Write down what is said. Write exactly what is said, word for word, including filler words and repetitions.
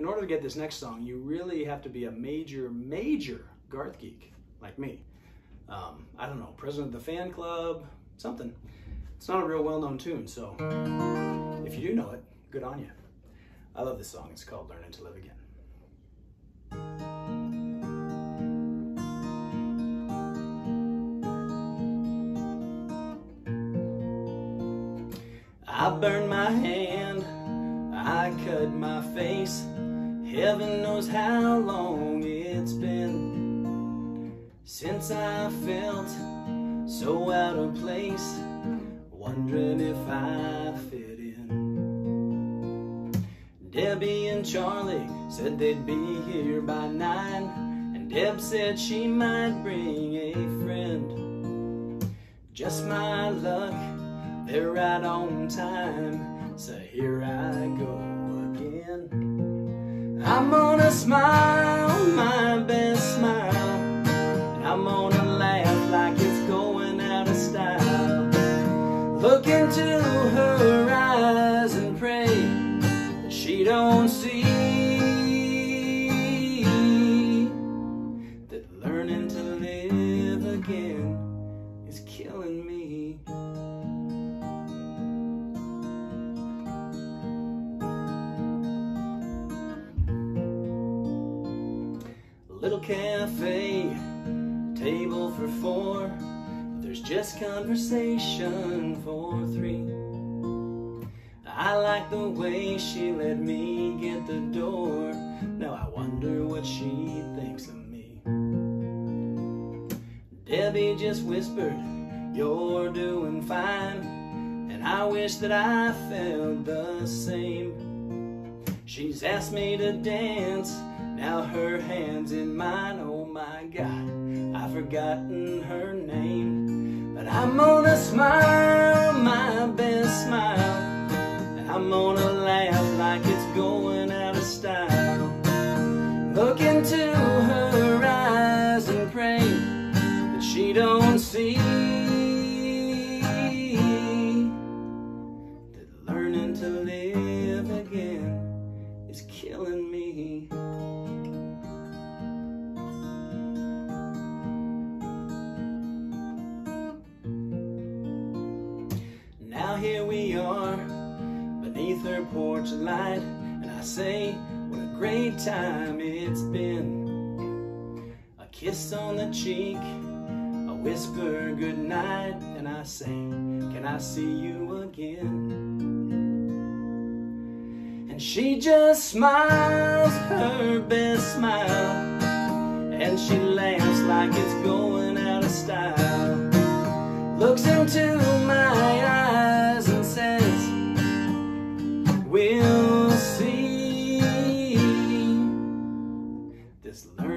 in order to get this next song, you really have to be a major, major Garth geek, like me. Um, I don't know, president of the fan club, something. It's not a real well-known tune, so if you do know it, good on you. I love this song. It's called Learning to Live Again. I burned my hand, I cut my face. Heaven knows how long it's been since I felt so out of place, wondering if I fit in. Debbie and Charlie said they'd be here by nine, and Deb said she might bring a friend. Just my luck, they're right on time, so here I go again. I'm gonna smile my best smile, and I'm gonna laugh like it's going out of style. Look into her eyes and pray that she don't see that learning to live again is killing me. Little cafe, table for four, there's just conversation for three. I like the way she let me get the door. Now I wonder what she thinks of me. Debbie just whispered, "You're doing fine," and I wish that I felt the same. She's asked me to dance, now her hand's in mine. Oh my God, I've forgotten her name. But I'm gonna smile my best smile, and I'm gonna laugh like it's going out of style. Look into her eyes and pray that she don't see that learning to live again is killing me. Now here we are, beneath her porch light, and I say, what a great time it's been. A kiss on the cheek, a whisper goodnight, and I say, can I see you again? And she just smiles her best smile, and she laughs like it's going out of style. Looks into my eyes and says, we'll see. This learning